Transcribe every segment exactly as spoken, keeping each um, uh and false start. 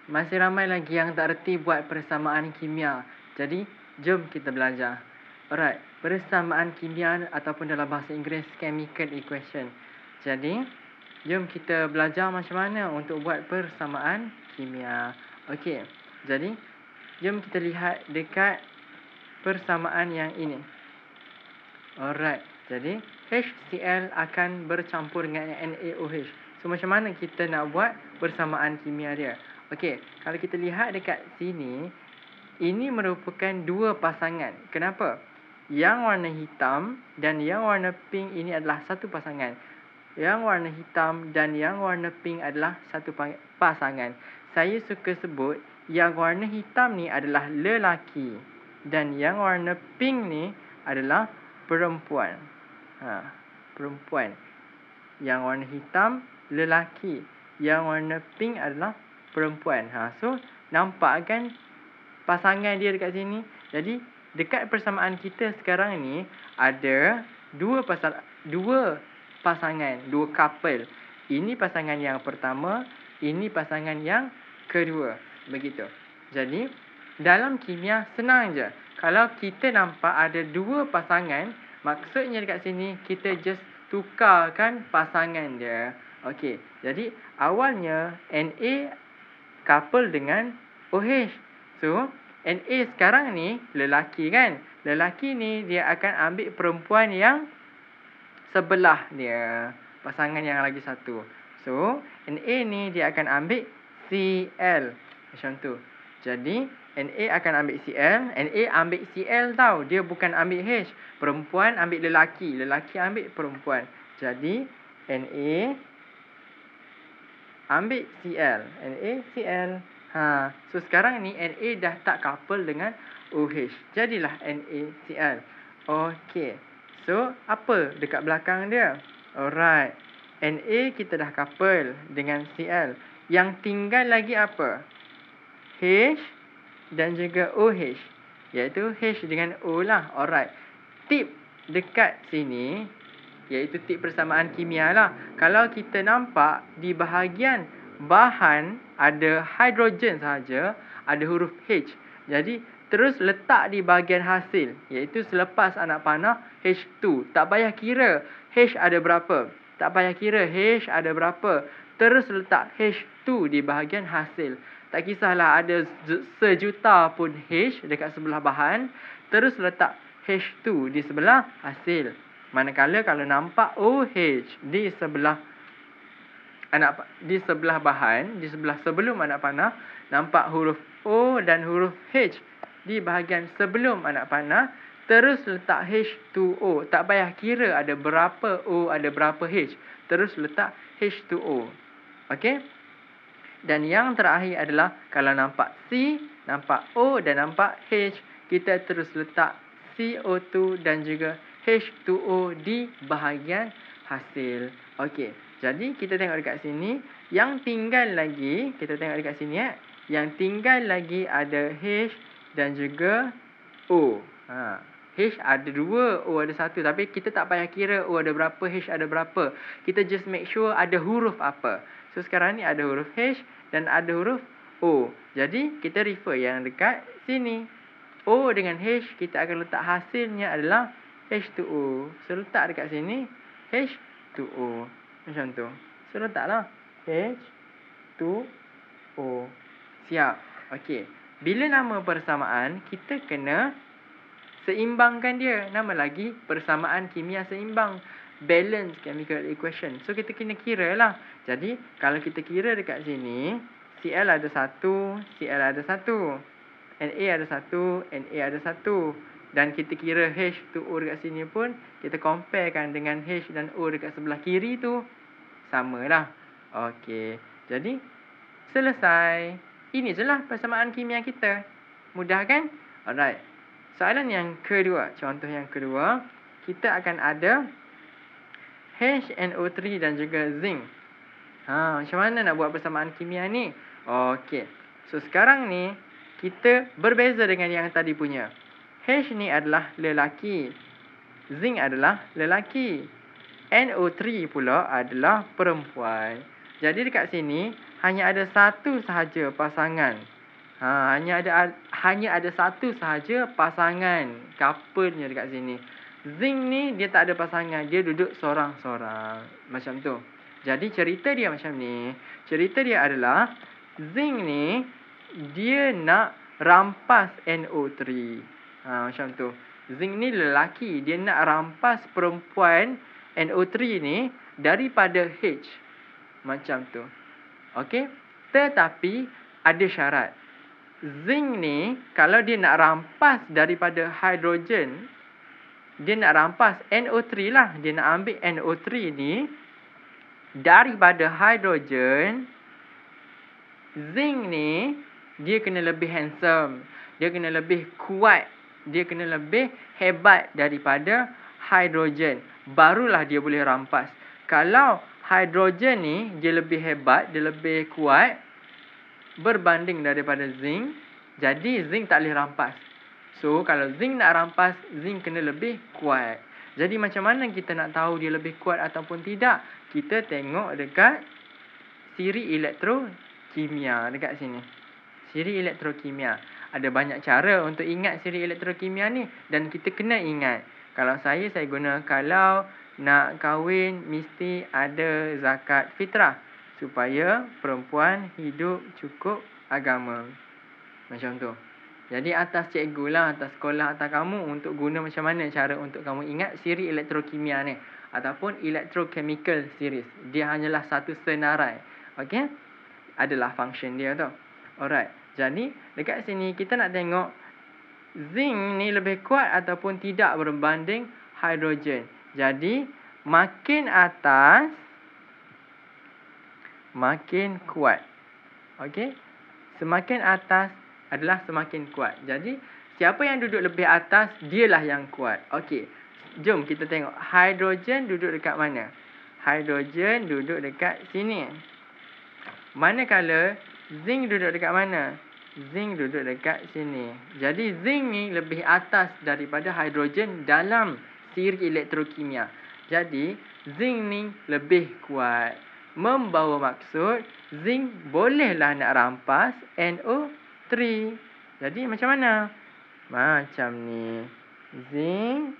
masih ramai lagi yang tak reti buat persamaan kimia. Jadi, jom kita belajar. Alright, persamaan kimia ataupun dalam bahasa Inggeris chemical equation. Jadi, jom kita belajar macam mana untuk buat persamaan kimia. Okey, jadi jom kita lihat dekat persamaan yang ini. Alright, jadi HCl akan bercampur dengan NaOH. So, macam mana kita nak buat persamaan kimia dia? Okey, kalau kita lihat dekat sini, ini merupakan dua pasangan. Kenapa? Yang warna hitam dan yang warna pink ini adalah satu pasangan. Yang warna hitam dan yang warna pink adalah satu pasangan. Saya suka sebut yang warna hitam ni adalah lelaki dan yang warna pink ni adalah perempuan. Ha, perempuan. Yang warna hitam lelaki, yang warna pink adalah perempuan. Ha, so nampak kan pasangan dia dekat sini? Jadi dekat persamaan kita sekarang ni ada dua pasal dua pasangan, dua couple. Ini pasangan yang pertama, ini pasangan yang kedua. Begitu. Jadi dalam kimia senang je. Kalau kita nampak ada dua pasangan, maksudnya dekat sini kita just tukarkan pasangan dia. Okey. Jadi awalnya Na couple dengan OH. So, Na sekarang ni lelaki kan? Lelaki ni dia akan ambil perempuan yang sebelah dia. Pasangan yang lagi satu. So, Na ni dia akan ambil Cl. Macam tu. Jadi, Na akan ambil Cl. Na ambil Cl tau. Dia bukan ambil H. Perempuan ambil lelaki. Lelaki ambil perempuan. Jadi, Na ambil Cl. Na Cl. Ha, so sekarang ni Na dah tak couple dengan OH. Jadilah NaCl. Okey. So, apa dekat belakang dia? Alright. Na kita dah couple dengan Cl. Yang tinggal lagi apa? H dan juga OH. Iaitu H dengan O lah. Alright. Tip dekat sini, iaitu tip persamaan kimia lah. Kalau kita nampak di bahagian bahan ada hidrogen sahaja, ada huruf H. Jadi, terus letak di bahagian hasil, iaitu selepas anak panah H two. Tak payah kira H ada berapa. Tak payah kira H ada berapa. Terus letak H two di bahagian hasil. Tak kisahlah ada sejuta pun H dekat sebelah bahan. Terus letak H two di sebelah hasil. Manakala kalau nampak OH di sebelah anak di sebelah bahan, di sebelah sebelum anak panah, nampak huruf O dan huruf H di bahagian sebelum anak panah, terus letak H two O. Tak payah kira ada berapa O, ada berapa H. Terus letak H two O. Okey? Dan yang terakhir adalah kalau nampak C, nampak O dan nampak H, kita terus letak C O two dan juga H two O di bahagian hasil. Okey. Jadi kita tengok dekat sini, yang tinggal lagi, kita tengok dekat sini ya. Yang tinggal lagi ada H dan juga O. Ha. H ada dua, O ada satu. Tapi kita tak payah kira O ada berapa, H ada berapa. Kita just make sure ada huruf apa. So sekarang ni ada huruf H dan ada huruf O. Jadi kita refer yang dekat sini. O dengan H, kita akan letak hasilnya adalah H two O. So letak dekat sini H two O. Macam tu. So letaklah H two O. Siap. Okey. Bila nama persamaan, kita kena seimbangkan dia. Nama lagi persamaan kimia seimbang. Balance chemical equation. So kita kena kira lah. Jadi kalau kita kira dekat sini, Cl ada satu, Cl ada satu. Na ada satu, Na ada satu. Dan kita kira H two O dekat sini pun, kita comparekan dengan H dan O dekat sebelah kiri tu, samalah. Okey. Jadi, selesai. Ini je lah persamaan kimia kita. Mudah kan? Alright. Soalan yang kedua. Contoh yang kedua. Kita akan ada H N O three dan juga zinc. Ha, macam mana nak buat persamaan kimia ni? Okey. So, sekarang ni, kita berbeza dengan yang tadi punya. H ni adalah lelaki. Zinc adalah lelaki. N O three pula adalah perempuan. Jadi dekat sini, hanya ada satu sahaja pasangan. Ha, hanya ada hanya ada satu sahaja pasangan couple-nya dekat sini. Zinc ni dia tak ada pasangan, dia duduk sorang-sorang. Macam tu. Jadi cerita dia macam ni. Cerita dia adalah zinc ni dia nak rampas N O three. Ha, macam tu. Zinc ni lelaki, dia nak rampas perempuan N O three ni daripada H. Macam tu. Okey. Tetapi ada syarat. Zinc ni kalau dia nak rampas daripada hidrogen, dia nak rampas N O three lah. Dia nak ambil N O three ni daripada hidrogen. Zinc ni dia kena lebih handsome. Dia kena lebih kuat. Dia kena lebih hebat daripada hidrogen. Barulah dia boleh rampas. Kalau hidrogen ni dia lebih hebat, dia lebih kuat berbanding daripada zinc, jadi zinc tak boleh rampas. So, kalau zinc nak rampas, zinc kena lebih kuat. Jadi, macam mana kita nak tahu dia lebih kuat ataupun tidak? Kita tengok dekat siri elektrokimia dekat sini. Siri elektrokimia. Ada banyak cara untuk ingat siri elektrokimia ni. Dan kita kena ingat. Kalau saya, saya guna kalau nak kahwin mesti ada zakat fitrah. Supaya perempuan hidup cukup agama. Macam tu. Jadi atas cikgu lah, atas sekolah, atas kamu untuk guna macam mana cara untuk kamu ingat siri elektrokimia ni. Ataupun electrochemical series. Dia hanyalah satu senarai. Okey? Adalah function dia tu. Alright. Jadi dekat sini kita nak tengok zinc ni lebih kuat ataupun tidak berbanding hidrogen. Jadi makin atas makin kuat. Okey? Semakin atas adalah semakin kuat. Jadi, siapa yang duduk lebih atas, dialah yang kuat. Okey. Jom kita tengok. Hidrogen duduk dekat mana? Hidrogen duduk dekat sini. Manakala, zinc duduk dekat mana? Zinc duduk dekat sini. Jadi, zinc ni lebih atas daripada hidrogen dalam siri elektrokimia. Jadi, zinc ni lebih kuat. Membawa maksud zinc bolehlah nak rampas N O three. Jadi macam mana? Macam ni. Zinc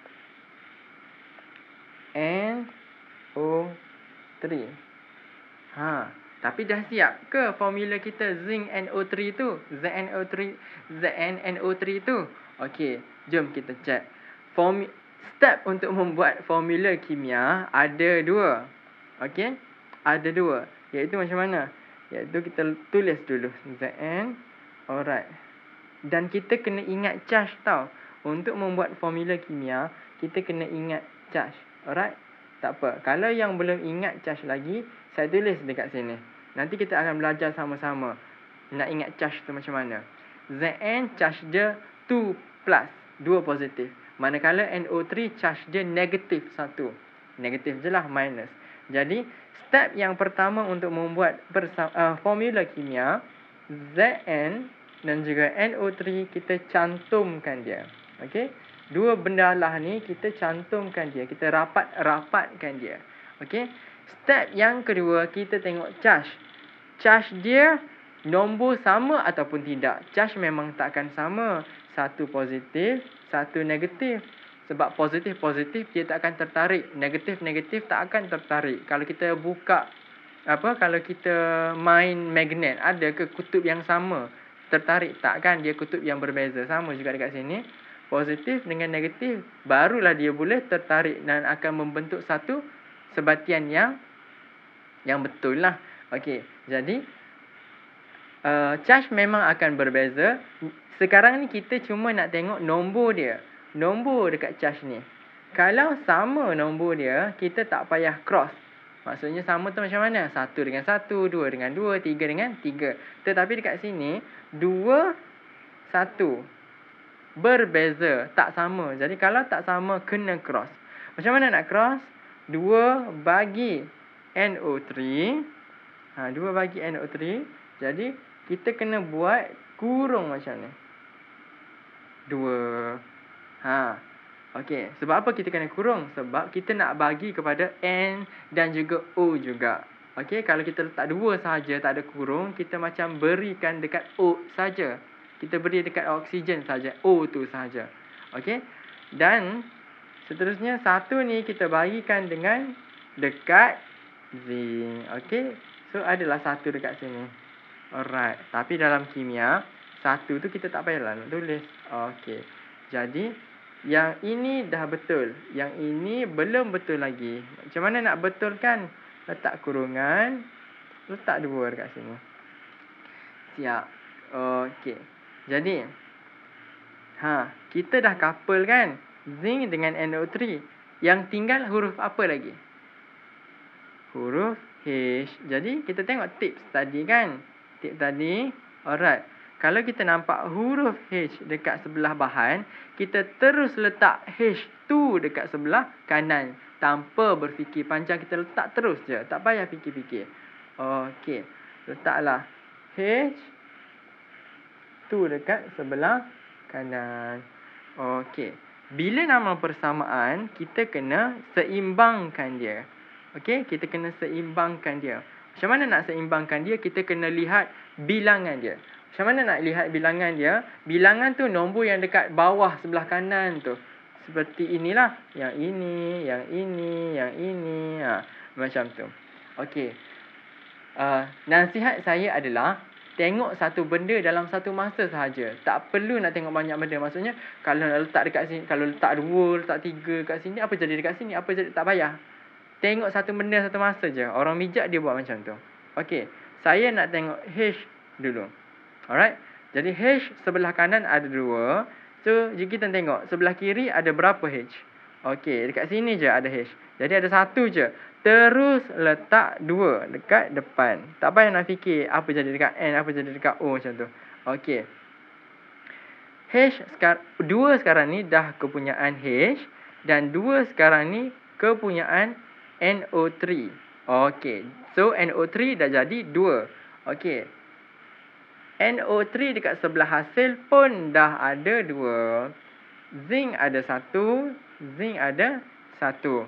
N O three. Ha, tapi dah siap ke formula kita zinc N O three tu? Z N O three Z N N O three tu. Okey, jom kita check. Form step untuk membuat formula kimia ada dua. Okey? Ada dua. Iaitu macam mana? Iaitu kita tulis dulu. Zn. Alright. Dan kita kena ingat charge tau. Untuk membuat formula kimia, kita kena ingat charge. Alright? Tak apa. Kalau yang belum ingat charge lagi, saya tulis dekat sini. Nanti kita akan belajar sama-sama. Nak ingat charge tu macam mana. Zn charge dia two plus. dua positif. Manakala N O three charge dia negatif satu. Negatif je lah, minus. Jadi, step yang pertama untuk membuat uh, formula kimia, Zn dan juga N O three, kita cantumkan dia. Okey? Dua benda lah ni, kita cantumkan dia. Kita rapat-rapatkan dia. Okey? Step yang kedua, kita tengok charge. Charge dia nombor sama ataupun tidak. Charge memang takkan sama. Satu positif, satu negatif. Sebab positif-positif dia tak akan tertarik. Negatif-negatif tak akan tertarik. Kalau kita buka, apa, kalau kita main magnet, ada ke kutub yang sama? Tertarik tak kan? Dia kutub yang berbeza. Sama juga dekat sini. Positif dengan negatif, barulah dia boleh tertarik dan akan membentuk satu sebatian yang yang betul lah. Okey, jadi uh, charge memang akan berbeza. Sekarang ni kita cuma nak tengok nombor dia. Nombor dekat charge ni. Kalau sama nombor dia, kita tak payah cross. Maksudnya sama tu macam mana? Satu dengan satu, dua dengan dua, tiga dengan tiga. Tetapi dekat sini, dua, satu. Berbeza, tak sama. Jadi kalau tak sama, kena cross. Macam mana nak cross? Dua bagi N O three. Ha, dua bagi N O three. Jadi, kita kena buat kurung macam ni. Dua. Ha. Okey, sebab apa kita kena kurung? Sebab kita nak bagi kepada N dan juga O juga. Okey, kalau kita letak dua sahaja, tak ada kurung, kita macam berikan dekat O saja. Kita beri dekat oksigen saja, O tu sahaja. Okey. Dan seterusnya satu ni kita bagikan dengan dekat zinc. Okey. So adalah satu dekat sini. Alright. Tapi dalam kimia, satu tu kita tak payahlah nak tulis. Okey. Jadi yang ini dah betul. Yang ini belum betul lagi. Macam mana nak betulkan? Letak kurungan. Letak dua dekat sini. Siap. Okey. Jadi, ha, kita dah couple kan zinc dengan N O three. Yang tinggal huruf apa lagi? Huruf H. Jadi, kita tengok tips tadi kan. Tips tadi. Alright. Kalau kita nampak huruf H dekat sebelah bahan, kita terus letak H tu dekat sebelah kanan. Tanpa berfikir panjang, kita letak terus je. Tak payah fikir-fikir. Okey. Letaklah H tu dekat sebelah kanan. Okey. Bila nama persamaan, kita kena seimbangkan dia. Okey, kita kena seimbangkan dia. Macam mana nak seimbangkan dia? Kita kena lihat bilangan dia. Macam mana nak lihat bilangan dia? Bilangan tu nombor yang dekat bawah sebelah kanan tu. Seperti inilah. Yang ini, yang ini, yang ini. Ha, macam tu. Okey. Uh, nasihat saya adalah tengok satu benda dalam satu masa sahaja. Tak perlu nak tengok banyak benda. Maksudnya, kalau letak dekat sini, kalau letak dua, letak tiga dekat sini, apa jadi dekat sini? Apa jadi? Tak payah. Tengok satu benda satu masa je. Orang bijak dia buat macam tu. Okey. Saya nak tengok H dulu. Alright. Jadi H sebelah kanan ada dua. So, jika kita tengok sebelah kiri ada berapa H? Okey. Dekat sini je ada H. Jadi ada satu je. Terus letak dua dekat depan. Tak payah nak fikir apa jadi dekat N, apa jadi dekat O macam tu. Okey. H sekarang, dua sekarang ni dah kepunyaan H. Dan dua sekarang ni kepunyaan N O three. Okey. So, N O three dah jadi dua. Okey. N O three dekat sebelah hasil pun dah ada dua. Zinc ada satu. Zinc ada satu.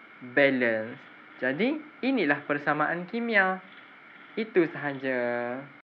Balance. Jadi, inilah persamaan kimia. Itu sahaja.